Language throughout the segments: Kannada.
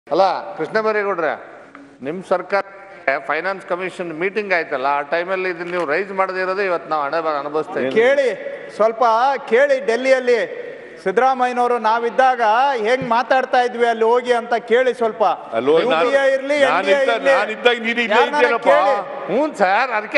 ಅಲ್ಲ ಕೃಷ್ಣ ಬೈರೇಗೌಡ್ರೆ, ನಿಮ್ಮ ಸರ್ಕಾರ ಫೈನಾನ್ಸ್ ಕಮಿಷನ್ ಮೀಟಿಂಗ್ ಆಯ್ತಲ್ಲ, ಆ ಟೈಮಲ್ಲಿ ಇದನ್ನ ನೀವು ರೈಸ್ ಮಾಡದೇ ಇರೋದೇ ಇವತ್ತು ನಾವು ಹಣೆ ಅನುಭವಿಸ್ತಾ ಇದ್ದೀವಿ. ಕೇಳಿ, ಸ್ವಲ್ಪ ಕೇಳಿ. ಡೆಲ್ಲಿಯಲ್ಲಿ ಸಿದ್ದರಾಮಯ್ಯನವರು ನಾವಿದ್ದಾಗ ಹೆಂಗ್ ಮಾತಾಡ್ತಾ ಇದ್ವಿ ಅಲ್ಲಿ ಹೋಗಿ ಅಂತ ಕೇಳಿ ಸ್ವಲ್ಪ. ಇರ್ಲಿ ಹ್ಞೂ ಸರ್, ಅದಕ್ಕೆ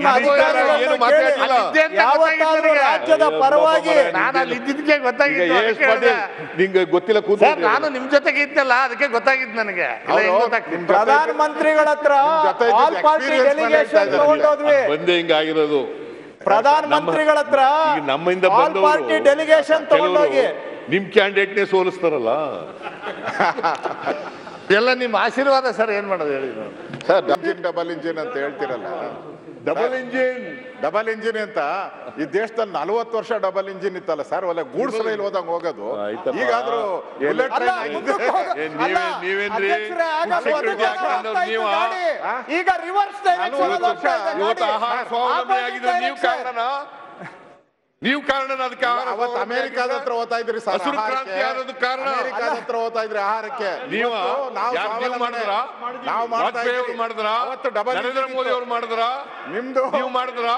ಯಾವತ್ತಾದ್ರೂ ರಾಜ್ಯದ ಪರವಾಗಿ ನಾನು ಅಲ್ಲಿ ಇದ್ದಿದ್ದಕ್ಕೆ ಗೊತ್ತಾಗಿತ್ತು. ನಿಂಗೆ ಗೊತ್ತಿಲ್ಲ, ನಾನು ನಿಮ್ ಜೊತೆಗೆ ಇದ್ದಲ್ಲ, ಅದಕ್ಕೆ ಗೊತ್ತಾಗಿದ್ದು ನನಗೆ. ಪ್ರಧಾನ ಮಂತ್ರಿಗಳ ಹತ್ರ ಆಲ್ ಪಾರ್ಟಿ ಡೆಲಿಗೇಷನ್ ತಗೊಂಡೋದ್ವಿ. ಬಂದೆ ಹಿಂಗಾಗಿರೋದು. ಪ್ರಧಾನ ಮಂತ್ರಿಗಳ ಹತ್ರ ನಮ್ಮಿಂದ ಆಲ್ ಪಾರ್ಟಿ ಡೆಲಿಗೇಷನ್ ತಗೊಂಡೋಗಿ ನಿಮ್ ಕ್ಯಾಂಡಿಡೇಟ್ನೇ ಸೋಲಿಸ್ತಾರಲ್ಲ. ಎಲ್ಲ ನಿಮ್ಮ ಆಶೀರ್ವಾದ ಸರ್. ಏನ್ ಮಾಡೋದು ಹೇಳಿ ಸರ್. ಡಬಲ್ ಇಂಜಿನ್ ಅಂತ ಹೇಳ್ತಿರಲ್ಲ, ಡಬಲ್ ಇಂಜಿನ್ ಅಂತ ಈ ದೇಶದಲ್ಲಿ 40 ವರ್ಷ ಡಬಲ್ ಇಂಜಿನ್ ಇತ್ತಲ್ಲ ಸರ್. ಒಳ್ಳೆ ಗೂಡ್ಸ್ ರೈಲ್ ಹೋದಂಗ್ ಹೋಗೋದು. ಈಗಾದ್ರೂ ಬುಲೆಟ್ ಟ್ರೈನ್ ನೀವೇನ್ರಿ ಈಗ ರಿವರ್ಸ್ ಆಹಾರ ಸ್ವಾವಲಂಬಿ ಆಗಿದ್ರೆ ನೀವು ಕಾರಣ. ಅದಕ್ಕೆ ಅವತ್ತು ಅಮೆರಿಕಾದ ಹತ್ರ ಓದ್ತಾ ಇದ್ರಿ ಸರ್. ಹಸಿರು ಕ್ರಾಂತಿ ಆಗೋದು ಕಾರಣ. ಅಮೆರಿಕಾದ ಹತ್ರ ಓದ್ತಾ ಇದ್ರಿ ಆಹಾರಕ್ಕೆ. ನೀವು ಮಾಡಿದ್ರ, ನರೇಂದ್ರ ಮೋದಿ ಅವ್ರು ಮಾಡಿದ್ರ, ನಿಮ್ದು ನೀವು ಮಾಡಿದ್ರ.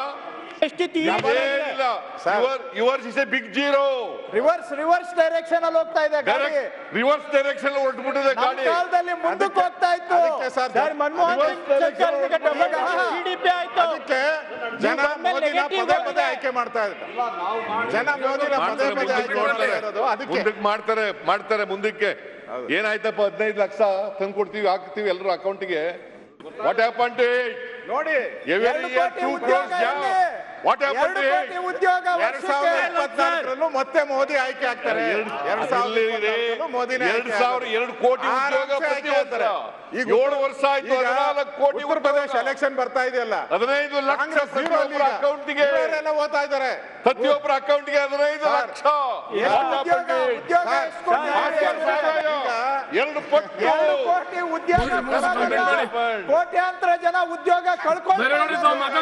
Yours is a big zero. Reverse direction ಅಲ್ಲಿ ಹೋಗ್ತಾ ಇದೆ ಗಾಡಿ. ರಿವರ್ಸ್ ಡೈರೆಕ್ಷನ್ ಹೊರಟ್ಬಿಟ್ಟಿದೆ ಗಾಡಿ. ಕಾಲದಲ್ಲಿ ಮುಂದಕ್ಕೆ ಹೋಗ್ತಾ ಇತ್ತು. ಮನಮೋಹನ್ ಸಿಂಗ್ ಜಿಡಿಪಿ ಆಯ್ತು. ಅದಕ್ಕೆ ಜನ ಮೋದಿನ ಪದೇ ಪದೇ ಆಯ್ಕೆ ಮಾಡ್ತಾ ಇದ್ದಾರೆ. ಜನ ಮೋದಿನ ಪದೇ ಪದೇ ಆಯ್ಕೆ ಮಾಡ್ತಾ ಇರೋದು ಅದಕ್ಕೆ. ಮಾಡ್ತಾರೆ ಮುಂದಕ್ಕೆ. ಏನಾಯ್ತಪ್ಪ, 15 ಲಕ್ಷ ತಂದು ಕೊಡ್ತೀವಿ, ಹಾಕ್ತೀವಿ ಎಲ್ಲರೂ ಅಕೌಂಟ್ಗೆ. What happen to it? ನೋಡಿ, every year 2 crores what happen to it? ಉದ್ಯೋಗ 2024ರಲ್ಲೂ ಮತ್ತೆ ಮೋದಿ ಆಯ್ಕೆ ಆಗ್ತಾರೆ. 2024 ಮೋದಿನೇ 2 ಕೋಟಿ ಉದ್ಯೋಗ ಪ್ರತಿ ವರ್ಷ. ಈಗ 7 ವರ್ಷ ಆಯ್ತು. 14 ಕೋಟಿ. ಉತ್ತರ ಪ್ರದೇಶ ಎಲೆಕ್ಷನ್ ಬರ್ತಾ ಇದೆಯಲ್ಲ, 15 ಲಕ್ಷ ಪ್ರತಿಯೊಬ್ಬರ ಅಕೌಂಟ್ಗೆ ಓದ್ತಾ ಇದ್ದಾರೆ. ಪ್ರತಿಯೊಬ್ಬರ ಅಕೌಂಟ್ಗೆ 15 ಲಕ್ಷ. 2 ಕೋಟಿ ಉದ್ಯೋಗ, ಕೋಟ್ಯಾಂತರ ಜನ ಉದ್ಯೋಗ ಕಳ್ಕೊಂಡು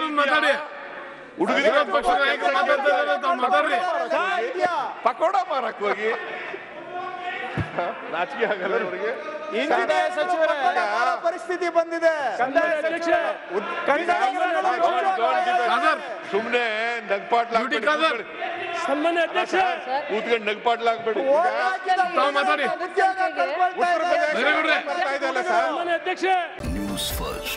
ಪಕೋಡ ಮಾರಕ್ ಹೋಗಿ ನಾಚಿಕೆ ಆಗಲ್ಲ ಅವರಿಗೆ. ಸಚಿವರ ಪರಿಸ್ಥಿತಿ ಬಂದಿದೆ. ಸುಮ್ನೆ ನಗ್ಪಾಟ್ಲಾಗ್ಬೇಡಿ, ಕೂತ್ಕೊಂಡು ನಗ್ಪಾಟ್ಲಾಗ್ಬೇಡಿ. Uttar Pradesh news first.